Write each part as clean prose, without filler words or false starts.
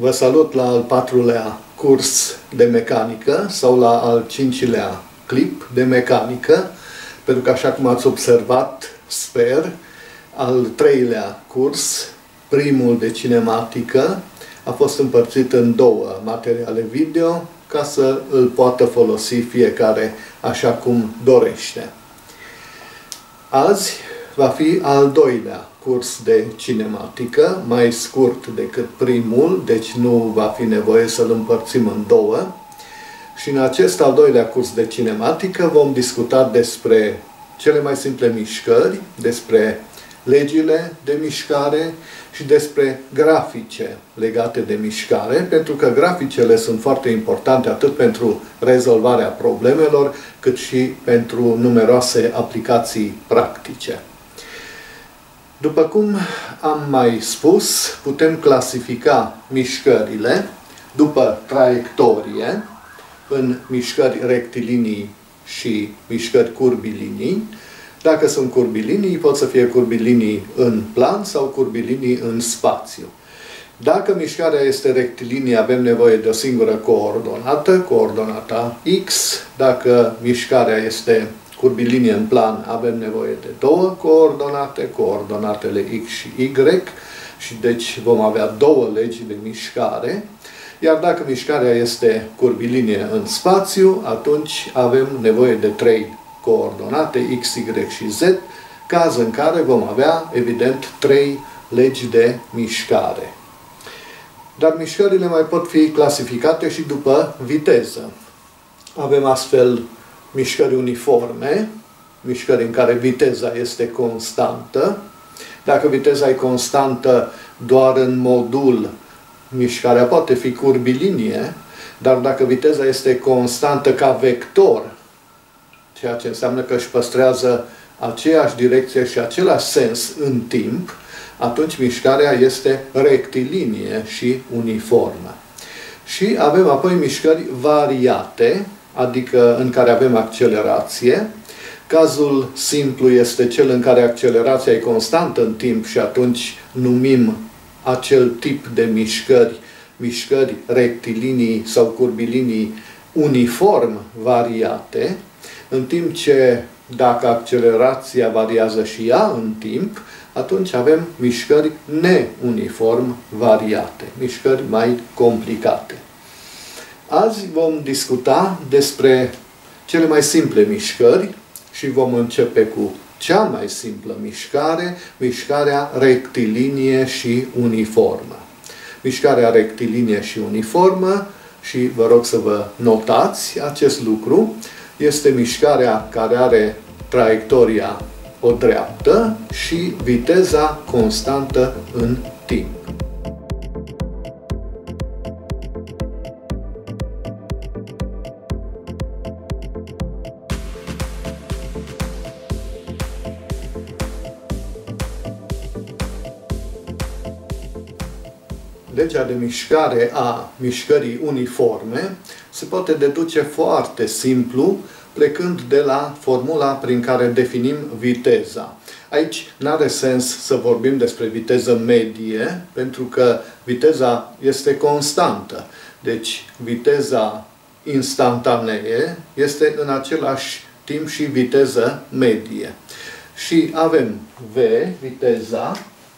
Vă salut la al 4-lea curs de mecanică sau la al 5-lea clip de mecanică, pentru că, așa cum ați observat, sper, al 3-lea curs, primul de cinematică, a fost împărțit în 2 materiale video ca să îl poată folosi fiecare așa cum dorește. Azi va fi al 2-lea curs de cinematică, mai scurt decât primul, deci nu va fi nevoie să-l împărțim în 2. Și în acest al 2-lea curs de cinematică vom discuta despre cele mai simple mișcări, despre legile de mișcare și despre grafice legate de mișcare, pentru că graficele sunt foarte importante atât pentru rezolvarea problemelor, cât și pentru numeroase aplicații practice. După cum am mai spus, putem clasifica mișcările după traiectorie în mișcări rectilinii și mișcări curbilinii. Dacă sunt curbilinii, pot să fie curbilinii în plan sau curbilinii în spațiu. Dacă mișcarea este rectilinie, avem nevoie de o singură coordonată, coordonata X. Dacă mișcarea este curbilinie în plan, avem nevoie de 2 coordonate, coordonatele X și Y, și deci vom avea 2 legi de mișcare. Iar dacă mișcarea este curbilinie în spațiu, atunci avem nevoie de 3 coordonate X, Y și Z, caz în care vom avea, evident, 3 legi de mișcare. Dar mișcările mai pot fi clasificate și după viteză. Avem astfel mișcări uniforme, mișcări în care viteza este constantă. Dacă viteza e constantă doar în modul, mișcarea poate fi curbilinie, dar dacă viteza este constantă ca vector, ceea ce înseamnă că își păstrează aceeași direcție și același sens în timp, atunci mișcarea este rectilinie și uniformă. Și avem apoi mișcări variate, adică în care avem accelerație. Cazul simplu este cel în care accelerația e constantă în timp și atunci numim acel tip de mișcări rectilinii sau curbilinii uniform variate, în timp ce dacă accelerația variază și ea în timp, atunci avem mișcări neuniform variate, mișcări mai complicate. Azi vom discuta despre cele mai simple mișcări și vom începe cu cea mai simplă mișcare, mișcarea rectilinie și uniformă. Mișcarea rectilinie și uniformă, și vă rog să vă notați acest lucru, este mișcarea care are traiectoria o dreaptă și viteza constantă în timp. Legea de mișcare a mișcării uniforme se poate deduce foarte simplu, plecând de la formula prin care definim viteza. Aici nu are sens să vorbim despre viteză medie, pentru că viteza este constantă. Deci viteza instantanee este în același timp și viteză medie. Și avem V, viteza,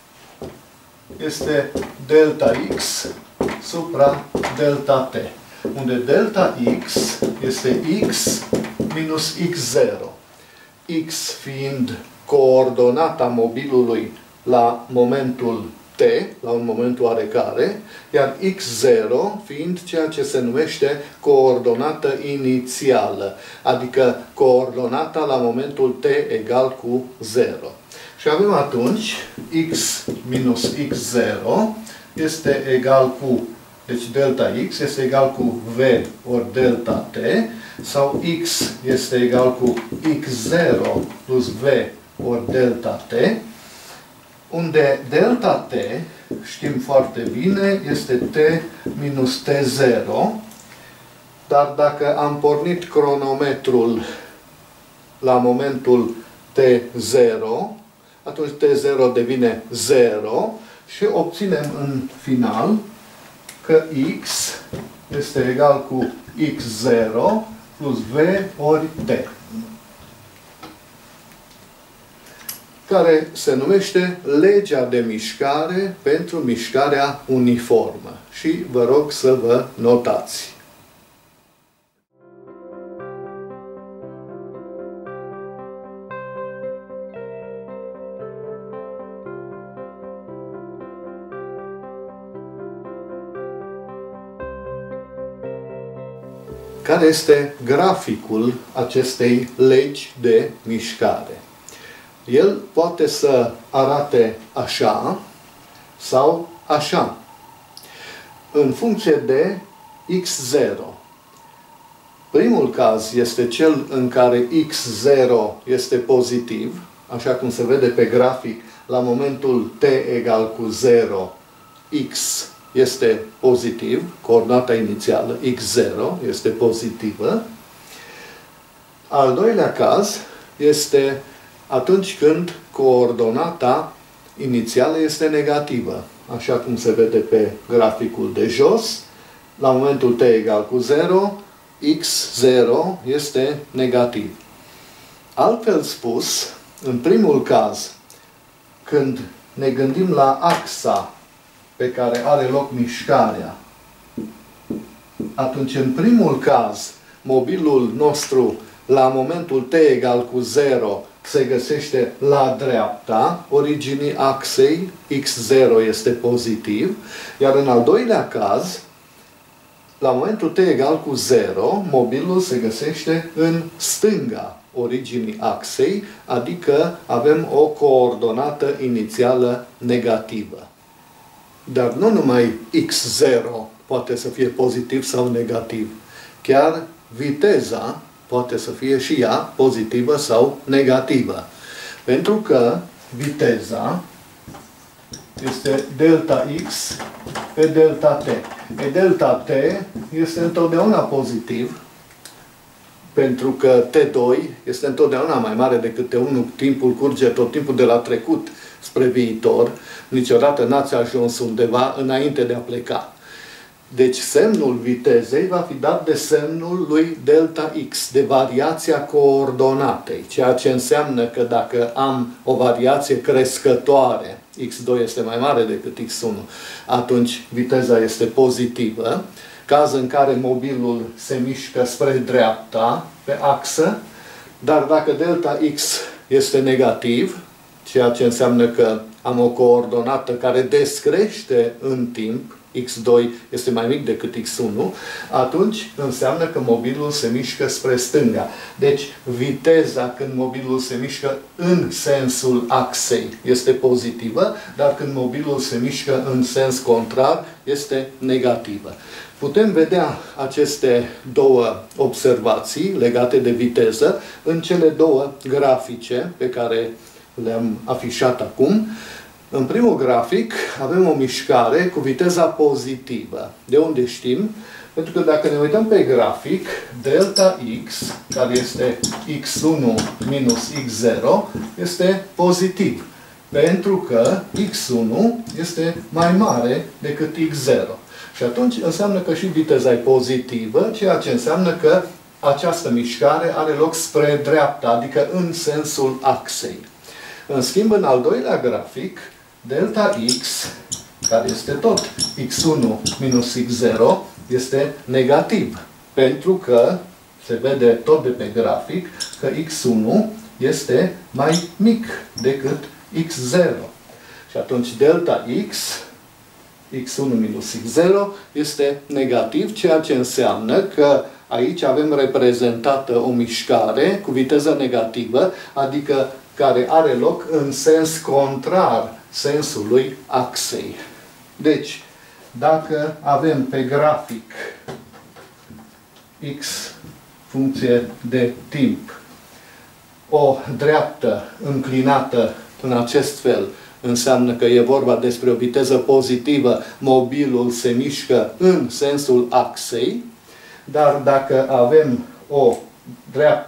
este delta x supra delta t, unde delta x este x minus x0, x fiind coordonata mobilului la momentul t, la un moment oarecare, iar x0 fiind ceea ce se numește coordonată inițială, adică coordonata la momentul t egal cu 0. Și avem atunci x minus x0 este egal cu, deci delta x este egal cu v ori delta t, sau x este egal cu x0 plus v ori delta t, unde delta t, știm foarte bine, este t minus t0, dar dacă am pornit cronometrul la momentul t0, atunci t0 devine 0 și obținem în final că x este egal cu x0 plus v ori t, care se numește legea de mișcare pentru mișcarea uniformă. Și vă rog să vă notați. Care este graficul acestei legi de mișcare? El poate să arate așa sau așa, în funcție de x0. Primul caz este cel în care x0 este pozitiv, așa cum se vede pe grafic, la momentul t egal cu 0, x este pozitiv, coordonata inițială x0 este pozitivă. Al doilea caz este atunci când coordonata inițială este negativă, așa cum se vede pe graficul de jos. La momentul t egal cu 0, x0 este negativ. Altfel spus, în primul caz, când ne gândim la axa pe care are loc mișcarea, atunci, în primul caz, mobilul nostru, la momentul t egal cu 0, se găsește la dreapta originii axei, x0 este pozitiv, iar în al doilea caz, la momentul t egal cu 0, mobilul se găsește în stânga originii axei, adică avem o coordonată inițială negativă. Dar nu numai x0 poate să fie pozitiv sau negativ. Chiar viteza poate să fie și ea pozitivă sau negativă. Pentru că viteza este delta x pe delta t. E delta t este întotdeauna pozitiv, pentru că T2 este întotdeauna mai mare decât T1, timpul curge tot timpul de la trecut spre viitor, niciodată n-ați ajuns undeva înainte de a pleca. Deci semnul vitezei va fi dat de semnul lui delta x, de variația coordonatei, ceea ce înseamnă că dacă am o variație crescătoare, x2 este mai mare decât x1, atunci viteza este pozitivă, caz în care mobilul se mișcă spre dreapta, pe axă, dar dacă delta x este negativ, ceea ce înseamnă că am o coordonată care descrește în timp, x2 este mai mic decât x1, atunci înseamnă că mobilul se mișcă spre stânga. Deci, viteza când mobilul se mișcă în sensul axei este pozitivă, dar când mobilul se mișcă în sens contrar este negativă. Putem vedea aceste două observații legate de viteză în cele două grafice pe care le-am afișat acum. În primul grafic avem o mișcare cu viteza pozitivă. De unde știm? Pentru că dacă ne uităm pe grafic, delta x, care este x1 minus x0, este pozitiv. Pentru că x1 este mai mare decât x0. Și atunci înseamnă că și viteza e pozitivă, ceea ce înseamnă că această mișcare are loc spre dreapta, adică în sensul axei. În schimb, în al doilea grafic, delta x, care este tot x1 minus x0, este negativ. Pentru că se vede tot de pe grafic că x1 este mai mic decât x0. Și atunci delta x, x1 minus x0, este negativ, ceea ce înseamnă că aici avem reprezentată o mișcare cu viteză negativă, adică care are loc în sens contrar sensului axei. Deci, dacă avem pe grafic x funcție de timp o dreaptă înclinată în acest fel, înseamnă că e vorba despre o viteză pozitivă, mobilul se mișcă în sensul axei, dar dacă avem o dreaptă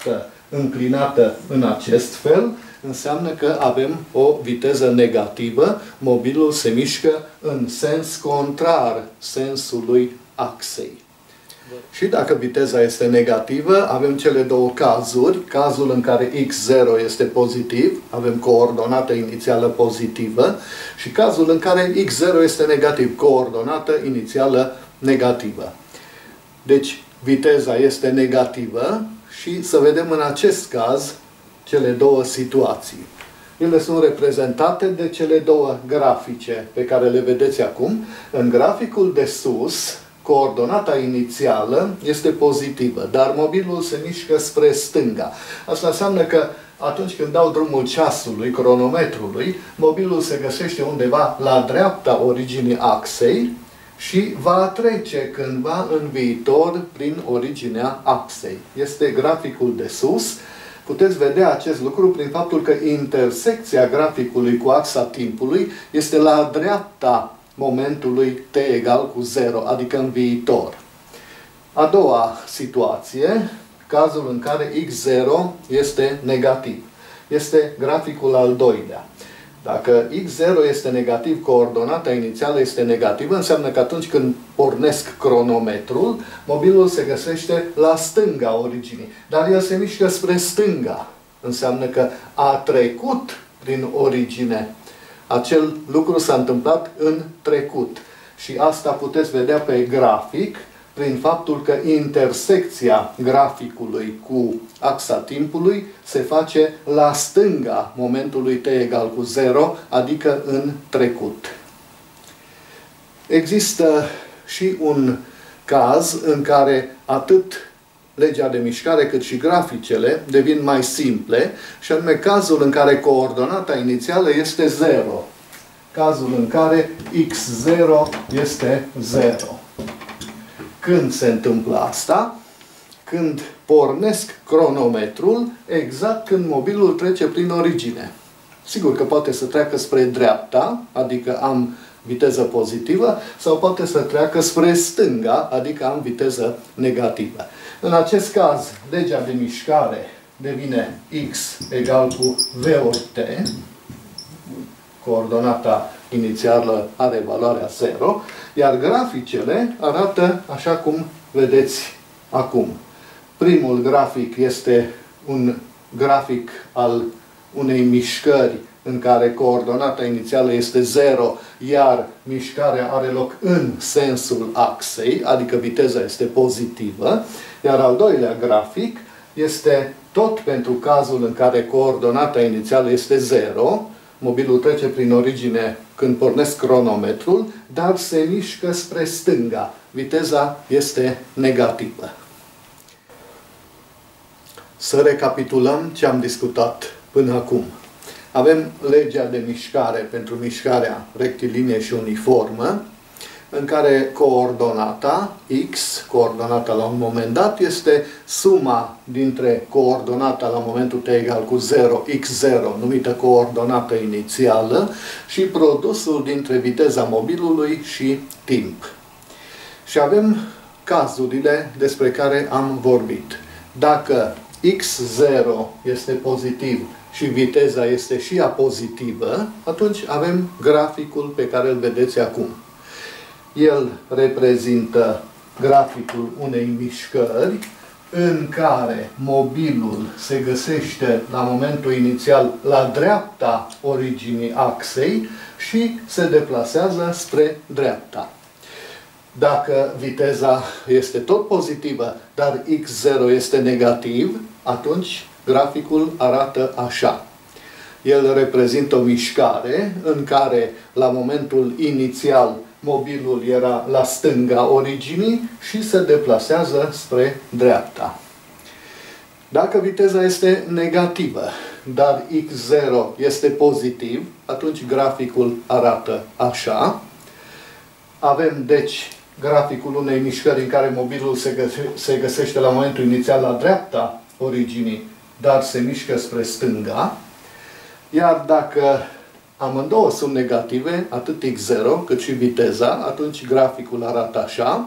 înclinată în acest fel, înseamnă că avem o viteză negativă, mobilul se mișcă în sens contrar sensului axei. Și dacă viteza este negativă, avem cele două cazuri. Cazul în care x0 este pozitiv, avem coordonată inițială pozitivă, și cazul în care x0 este negativ, coordonată inițială negativă. Deci, viteza este negativă și să vedem în acest caz cele două situații. Ele sunt reprezentate de cele două grafice pe care le vedeți acum. În graficul de sus, coordonata inițială este pozitivă, dar mobilul se mișcă spre stânga. Asta înseamnă că atunci când dau drumul ceasului, cronometrului, mobilul se găsește undeva la dreapta originii axei și va trece cândva în viitor prin originea axei. Este graficul de sus. Puteți vedea acest lucru prin faptul că intersecția graficului cu axa timpului este la dreapta momentului t egal cu 0, adică în viitor. A doua situație, cazul în care x0 este negativ. Este graficul al doilea. Dacă x0 este negativ, coordonata inițială este negativă, înseamnă că atunci când pornesc cronometrul, mobilul se găsește la stânga originii. Dar el se mișcă spre stânga. Înseamnă că a trecut prin origine. Acel lucru s-a întâmplat în trecut. Și asta puteți vedea pe grafic prin faptul că intersecția graficului cu axa timpului se face la stânga momentului t egal cu 0, adică în trecut. Există și un caz în care atât legea de mișcare cât și graficele devin mai simple, și anume cazul în care coordonata inițială este 0. Cazul în care x0 este 0. Când se întâmplă asta? Când pornesc cronometrul, exact când mobilul trece prin origine. Sigur că poate să treacă spre dreapta, adică am viteză pozitivă, sau poate să treacă spre stânga, adică am viteză negativă. În acest caz, legea de mișcare devine x egal cu v ori t, coordonata inițială are valoarea 0, iar graficele arată așa cum vedeți acum. Primul grafic este un grafic al unei mișcări în care coordonata inițială este 0, iar mișcarea are loc în sensul axei, adică viteza este pozitivă, iar al doilea grafic este tot pentru cazul în care coordonata inițială este 0, mobilul trece prin origine când pornesc cronometrul, dar se mișcă spre stânga. Viteza este negativă. Să recapitulăm ce am discutat până acum. Avem legea de mișcare pentru mișcarea rectilinie și uniformă, în care coordonata x, coordonata la un moment dat, este suma dintre coordonata la momentul t egal cu 0, x0, numită coordonată inițială, și produsul dintre viteza mobilului și timp. Și avem cazurile despre care am vorbit. Dacă x0 este pozitiv și viteza este și ea pozitivă, atunci avem graficul pe care îl vedeți acum. El reprezintă graficul unei mișcări în care mobilul se găsește la momentul inițial la dreapta originii axei și se deplasează spre dreapta. Dacă viteza este tot pozitivă, dar x0 este negativ, atunci graficul arată așa. El reprezintă o mișcare în care la momentul inițial mobilul era la stânga originii și se deplasează spre dreapta. Dacă viteza este negativă, dar x0 este pozitiv, atunci graficul arată așa. Avem, deci, graficul unei mișcări în care mobilul se găsește la momentul inițial la dreapta originii, dar se mișcă spre stânga. Iar dacă amândouă sunt negative, atât x0 cât și viteza, atunci graficul arată așa.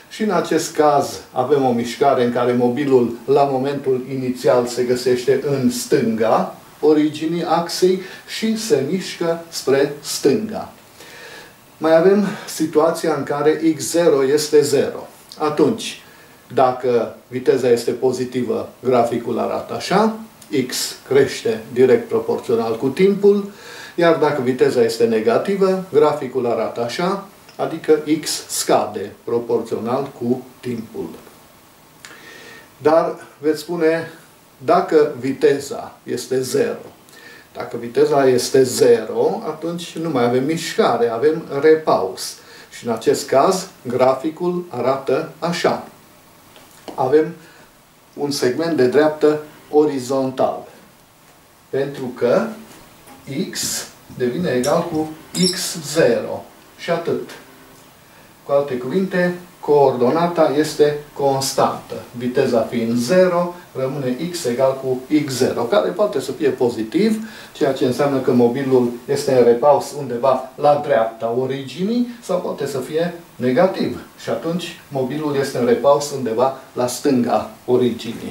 Și în acest caz avem o mișcare în care mobilul la momentul inițial se găsește în stânga originii axei și se mișcă spre stânga. Mai avem situația în care x0 este 0. Atunci, dacă viteza este pozitivă, graficul arată așa, x crește direct proporțional cu timpul, iar dacă viteza este negativă, graficul arată așa, adică x scade proporțional cu timpul. Dar veți spune, dacă viteza este 0, dacă viteza este 0, atunci nu mai avem mișcare, avem repaus. Și în acest caz, graficul arată așa. Avem un segment de dreaptă orizontal. Pentru că x devine egal cu x0. Și atât. Cu alte cuvinte, coordonata este constantă. Viteza fiind 0, rămâne x egal cu x0, care poate să fie pozitiv, ceea ce înseamnă că mobilul este în repaus undeva la dreapta originii, sau poate să fie negativ. Și atunci mobilul este în repaus undeva la stânga originii.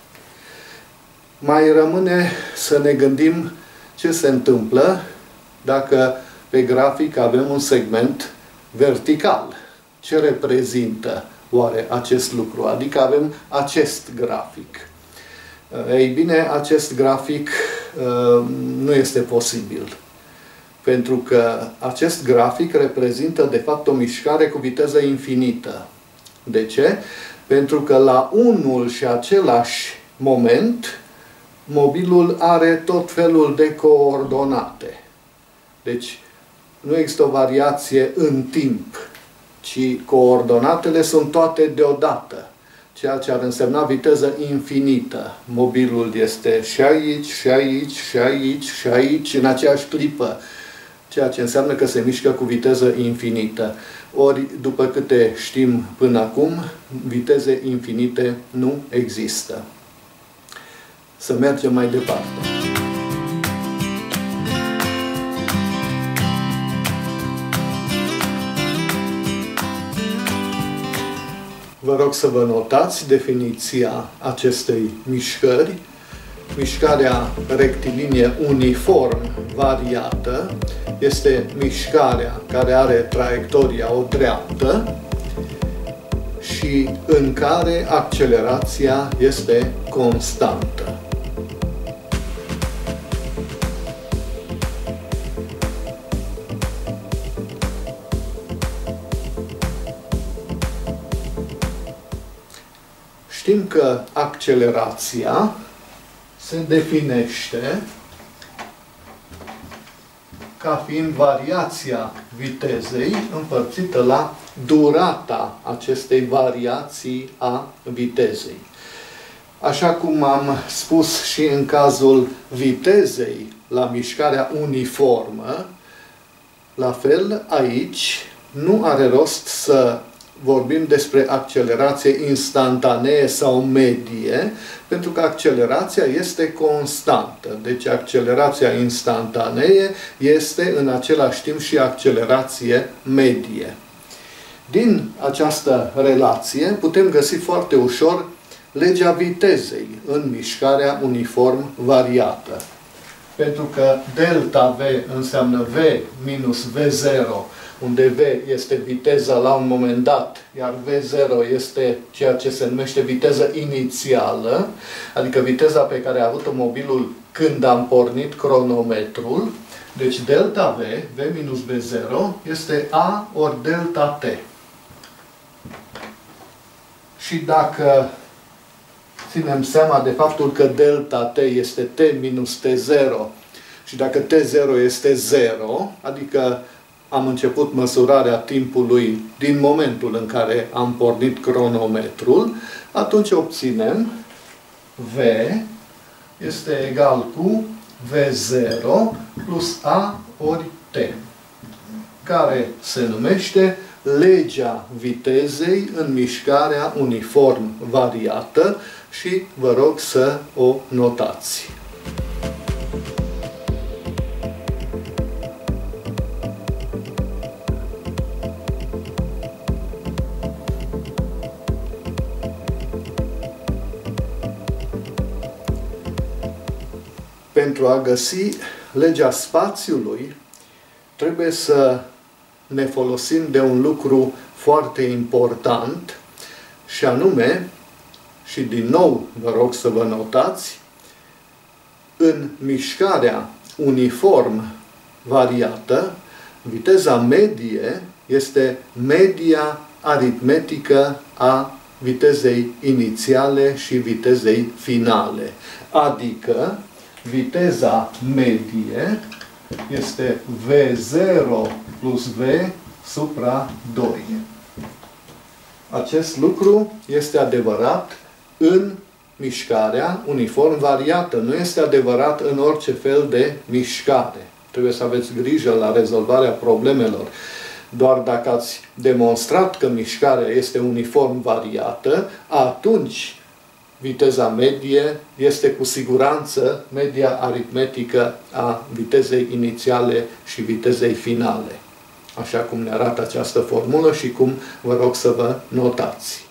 Mai rămâne să ne gândim ce se întâmplă dacă pe grafic avem un segment vertical. Ce reprezintă oare acest lucru? Adică avem acest grafic. Ei bine, acest grafic nu este posibil. Pentru că acest grafic reprezintă, de fapt, o mișcare cu viteză infinită. De ce? Pentru că la unul și același moment, mobilul are tot felul de coordonate. Deci, nu există o variație în timp, ci coordonatele sunt toate deodată, ceea ce ar însemna viteză infinită. Mobilul este și aici, și aici, și aici, și aici, în aceeași clipă, ceea ce înseamnă că se mișcă cu viteză infinită. Ori, după câte știm până acum, viteze infinite nu există. Să mergem mai departe. Vă rog să vă notați definiția acestei mișcări. Mișcarea rectilinie uniform variată este mișcarea care are traiectoria o dreaptă și în care accelerația este constantă. Știm că accelerația se definește ca fiind variația vitezei împărțită la durata acestei variații a vitezei. Așa cum am spus și în cazul vitezei la mișcarea uniformă, la fel aici nu are rost să vorbim despre accelerație instantanee sau medie, pentru că accelerația este constantă. Deci accelerația instantanee este în același timp și accelerație medie. Din această relație putem găsi foarte ușor legea vitezei în mișcarea uniform variată. Pentru că delta V înseamnă V minus V0, unde V este viteza la un moment dat, iar V0 este ceea ce se numește viteză inițială, adică viteza pe care a avut-o mobilul când am pornit cronometrul. Deci delta V, V minus V0, este A ori delta T. Și dacă ținem seama de faptul că delta T este T minus T0 și dacă T0 este 0, adică am început măsurarea timpului din momentul în care am pornit cronometrul, atunci obținem V este egal cu V0 plus A ori T, care se numește legea vitezei în mișcarea uniform variată și vă rog să o notați. pentru a găsi legea spațiului, trebuie să ne folosim de un lucru foarte important, și anume, și din nou vă rog să vă notați, în mișcarea uniform variată, viteza medie este media aritmetică a vitezei inițiale și vitezei finale. Adică, viteza medie este V0 plus V supra 2. Acest lucru este adevărat în mișcarea uniform variată. Nu este adevărat în orice fel de mișcare. Trebuie să aveți grijă la rezolvarea problemelor. Doar dacă ați demonstrat că mișcarea este uniform variată, atunci viteza medie este cu siguranță media aritmetică a vitezei inițiale și vitezei finale. Așa cum ne arată această formulă și cum vă rog să vă notați.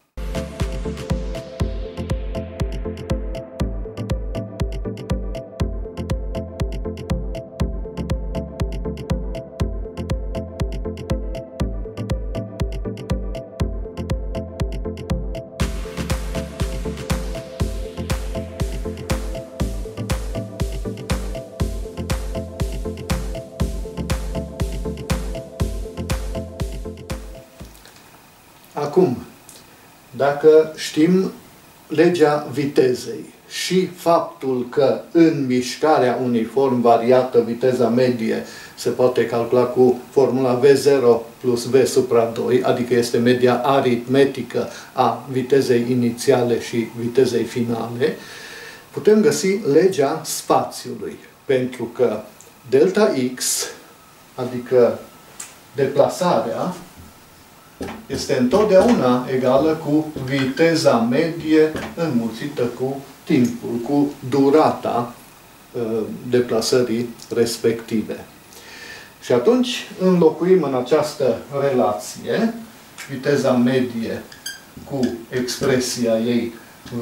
Acum, dacă știm legea vitezei și faptul că în mișcarea uniform variată viteza medie se poate calcula cu formula V0 plus V supra 2, adică este media aritmetică a vitezei inițiale și vitezei finale, putem găsi legea spațiului. Pentru că delta X, adică deplasarea, este întotdeauna egală cu viteza medie înmulțită cu timpul, cu durata deplasării respective. Și atunci înlocuim în această relație viteza medie cu expresia ei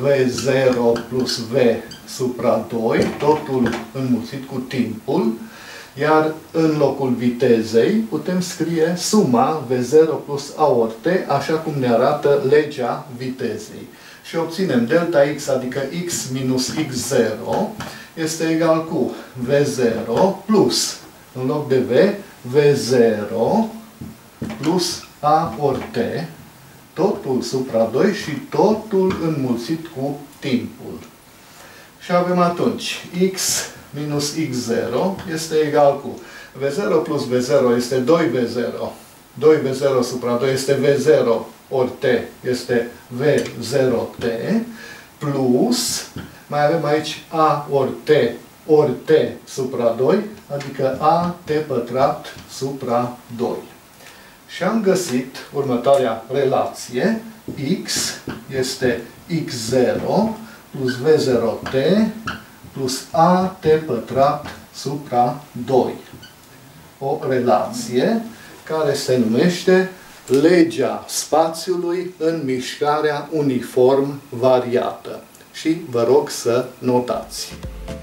V0 plus V supra 2, totul înmulțit cu timpul, iar în locul vitezei putem scrie suma V0 plus A ori T, așa cum ne arată legea vitezei. Și obținem delta X, adică X minus X0, este egal cu V0 plus, în loc de V, V0 plus A ori T, totul supra 2 și totul înmulțit cu timpul. Și avem atunci X minus X0 este egal cu V0 plus V0 este 2V0. 2V0 supra 2 este V0 ori T este V0T plus, mai avem aici A ori T supra 2, adică AT pătrat supra 2. Și am găsit următoarea relație. X este X0 plus V0T plus AT pătrat supra 2. O relație care se numește legea spațiului în mișcarea uniform variată. Și vă rog să notați.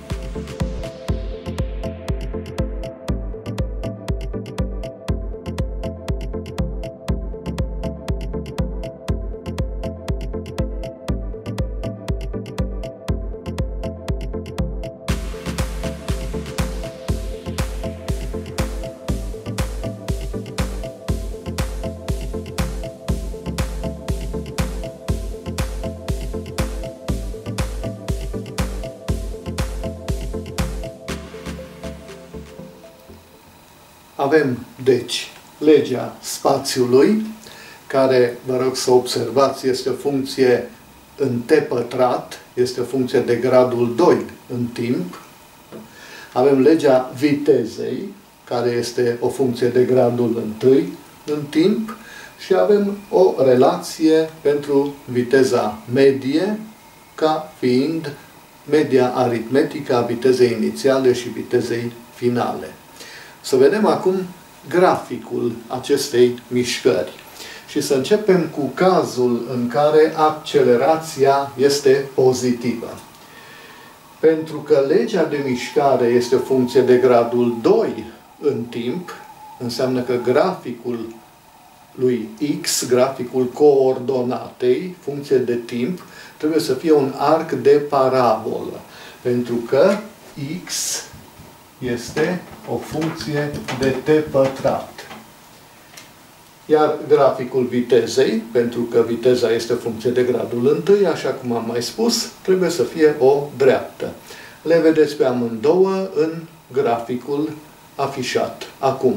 Avem, deci, legea spațiului, care, vă rog să observați, este o funcție în t pătrat, este o funcție de gradul 2 în timp. Avem legea vitezei, care este o funcție de gradul 1 în timp. Și avem o relație pentru viteza medie, ca fiind media aritmetică a vitezei inițiale și vitezei finale. Să vedem acum graficul acestei mișcări. Și să începem cu cazul în care accelerația este pozitivă. Pentru că legea de mișcare este o funcție de gradul 2 în timp, înseamnă că graficul lui X, graficul coordonatei, funcție de timp, trebuie să fie un arc de parabolă. Pentru că X este o funcție de t pătrat. Iar graficul vitezei, pentru că viteza este funcție de gradul 1, așa cum am mai spus, trebuie să fie o dreaptă. Le vedeți pe amândouă în graficul afișat acum.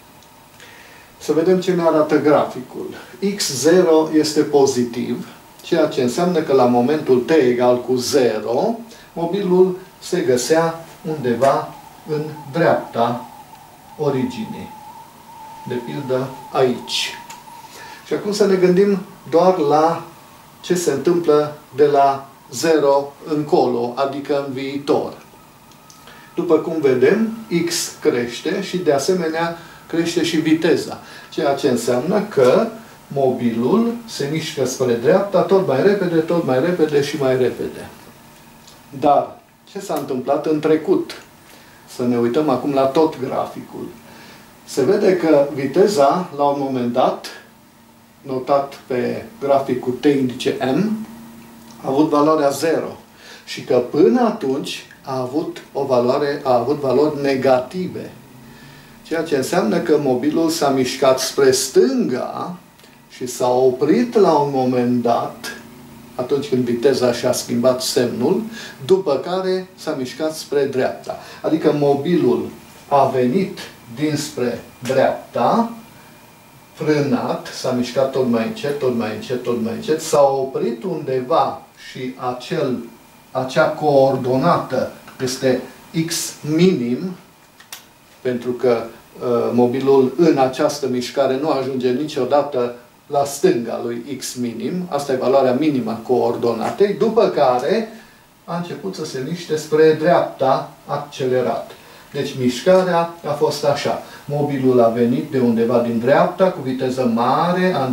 Să vedem ce ne arată graficul. X0 este pozitiv, ceea ce înseamnă că la momentul t egal cu 0, mobilul se găsea undeva în dreapta originii. De pildă aici. Și acum să ne gândim doar la ce se întâmplă de la 0 încolo, adică în viitor. După cum vedem, X crește și de asemenea crește și viteza. Ceea ce înseamnă că mobilul se mișcă spre dreapta tot mai repede și mai repede. Dar ce s-a întâmplat în trecut? Să ne uităm acum la tot graficul. Se vede că viteza, la un moment dat, notat pe grafic cu t indice m, a avut valoarea 0. Și că până atunci a avut valori negative. Ceea ce înseamnă că mobilul s-a mișcat spre stânga și s-a oprit la un moment dat, atunci când viteza și-a schimbat semnul, după care s-a mișcat spre dreapta. Adică mobilul a venit dinspre dreapta, frânat, s-a mișcat tot mai încet, s-a oprit undeva și acea coordonată este x minim, pentru că mobilul în această mișcare nu ajunge niciodată la stânga lui x minim, asta e valoarea minimă a coordonatei, după care a început să se miște spre dreapta accelerat. Deci mișcarea a fost așa. Mobilul a venit de undeva din dreapta cu viteză mare, a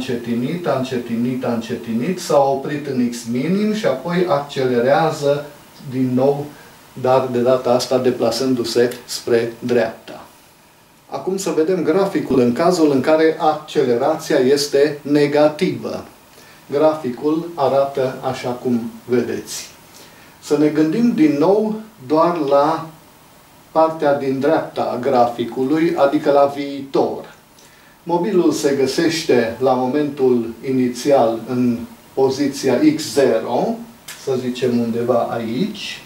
încetinit, s-a oprit în x minim și apoi accelerează din nou, dar de data asta deplasându-se spre dreapta. Acum să vedem graficul în cazul în care accelerația este negativă. Graficul arată așa cum vedeți. Să ne gândim din nou doar la partea din dreapta a graficului, adică la viitor. Mobilul se găsește la momentul inițial în poziția x0, să zicem undeva aici,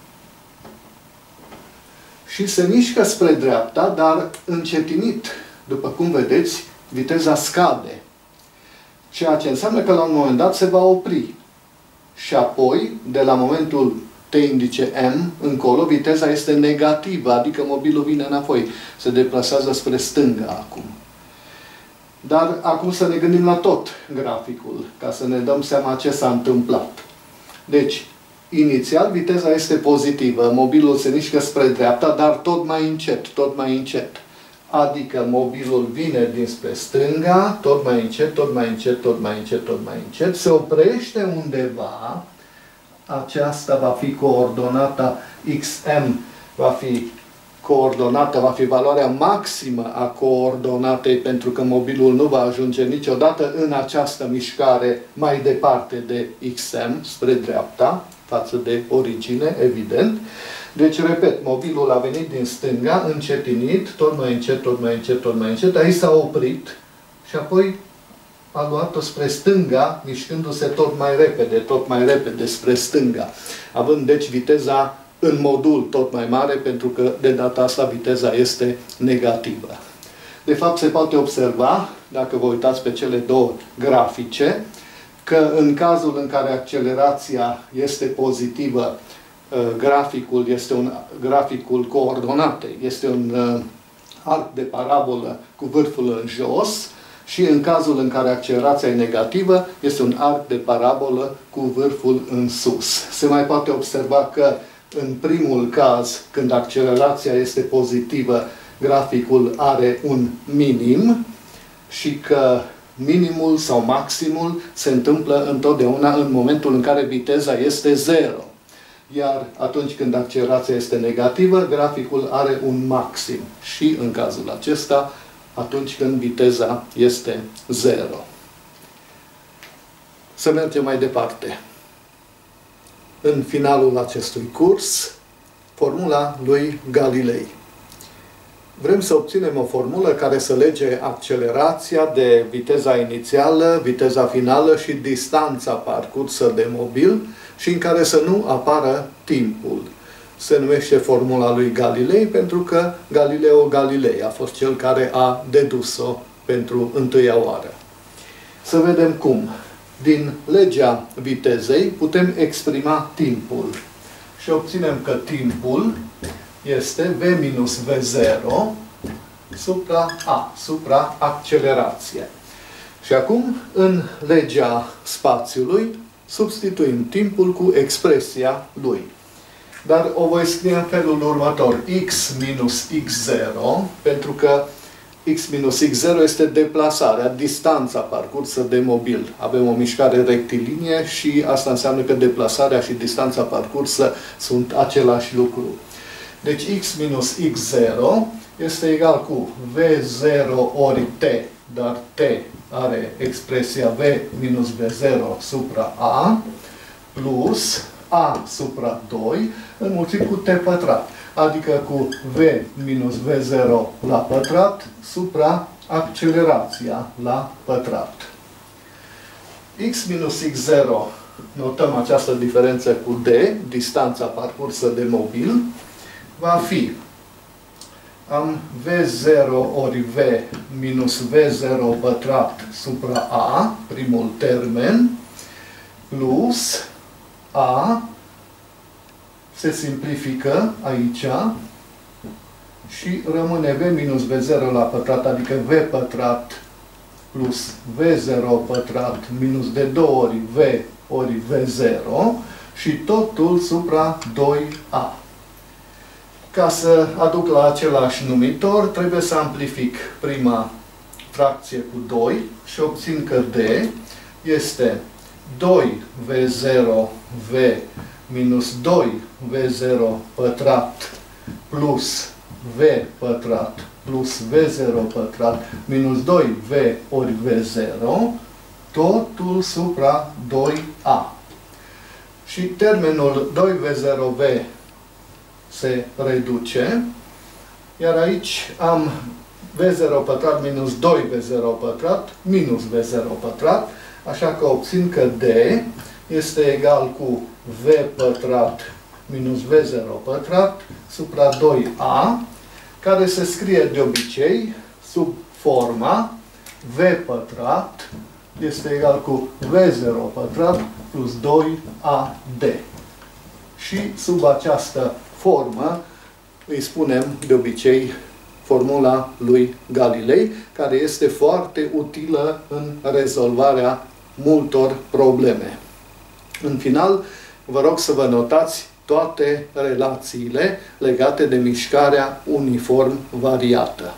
și se mișcă spre dreapta, dar încetinit. După cum vedeți, viteza scade. Ceea ce înseamnă că la un moment dat se va opri. Și apoi, de la momentul t indice m încolo, viteza este negativă, adică mobilul vine înapoi. Se deplasează spre stânga acum. Dar acum să ne gândim la tot graficul, ca să ne dăm seama ce s-a întâmplat. Deci, inițial viteza este pozitivă, mobilul se mișcă spre dreapta, dar tot mai încet. Adică mobilul vine dinspre stânga, tot mai încet, se oprește undeva, aceasta va fi coordonata xm, va fi valoarea maximă a coordonatei, pentru că mobilul nu va ajunge niciodată în această mișcare mai departe de xm, spre dreapta, față de origine, evident. Deci, repet, mobilul a venit din stânga, încetinit, tot mai încet, aici s-a oprit și apoi a luat-o spre stânga, mișcându-se tot mai repede spre stânga, având deci viteza în modul tot mai mare, pentru că de data asta viteza este negativă. De fapt, se poate observa, dacă vă uitați pe cele două grafice, că în cazul în care accelerația este pozitivă, graficul coordonatei este un arc de parabolă cu vârful în jos, și în cazul în care accelerația e negativă, este un arc de parabolă cu vârful în sus. Se mai poate observa că în primul caz, când accelerația este pozitivă, graficul are un minim și că minimul sau maximul se întâmplă întotdeauna în momentul în care viteza este 0. iar atunci când accelerația este negativă, graficul are un maxim. Și în cazul acesta, atunci când viteza este 0. Să mergem mai departe. În finalul acestui curs, formula lui Galilei. Vrem să obținem o formulă care să lege accelerația de viteza inițială, viteza finală și distanța parcursă de mobil și în care să nu apară timpul. Se numește formula lui Galilei pentru că Galileo Galilei a fost cel care a dedus-o pentru întâia oară. Să vedem cum. Din legea vitezei putem exprima timpul și obținem că timpul este V minus V0 supra A, supra accelerație. Și acum, în legea spațiului, substituim timpul cu expresia lui. Dar o voi scrie în felul următor. X minus X0, pentru că X minus X0 este deplasarea, distanța parcursă de mobil. Avem o mișcare rectilinie și asta înseamnă că deplasarea și distanța parcursă sunt același lucru. Deci X minus X0 este egal cu V0 ori T, dar T are expresia V minus V0 supra A, plus A supra 2, înmulțit cu T pătrat, adică cu V minus V0 la pătrat supra accelerația la pătrat. X minus X0, notăm această diferență cu D, distanța parcursă de mobil, va fi am V0 ori V minus V0 pătrat supra A, primul termen, plus A se simplifică aici și rămâne V minus V0 la pătrat, adică V pătrat plus V0 pătrat minus de 2 ori V ori V0 și totul supra 2A. Ca să aduc la același numitor, trebuie să amplific prima fracție cu 2 și obțin că D este 2V0V minus 2V0 pătrat plus V pătrat plus V0 pătrat minus 2V ori V0, totul supra 2A. Și termenul 2V0V se reduce, iar aici am V0 pătrat minus 2V0 pătrat minus V0 pătrat, așa că obțin că D este egal cu V pătrat minus V0 pătrat supra 2A, care se scrie de obicei sub forma V pătrat este egal cu V0 pătrat plus 2AD. Și sub această formă îi spunem de obicei formula lui Galilei, care este foarte utilă în rezolvarea multor probleme. În final, vă rog să vă notați toate relațiile legate de mișcarea uniform variată.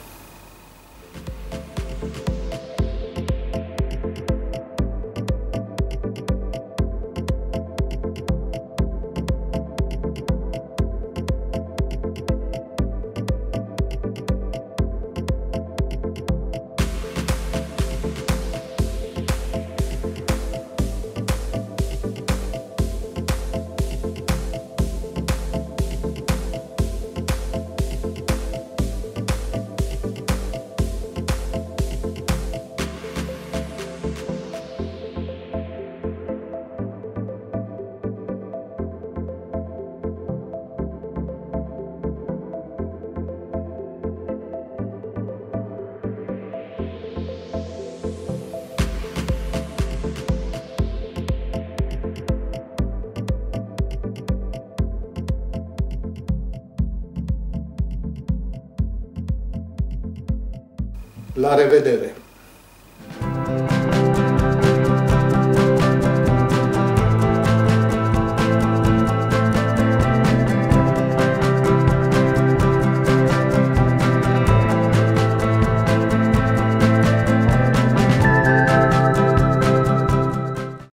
La revedere!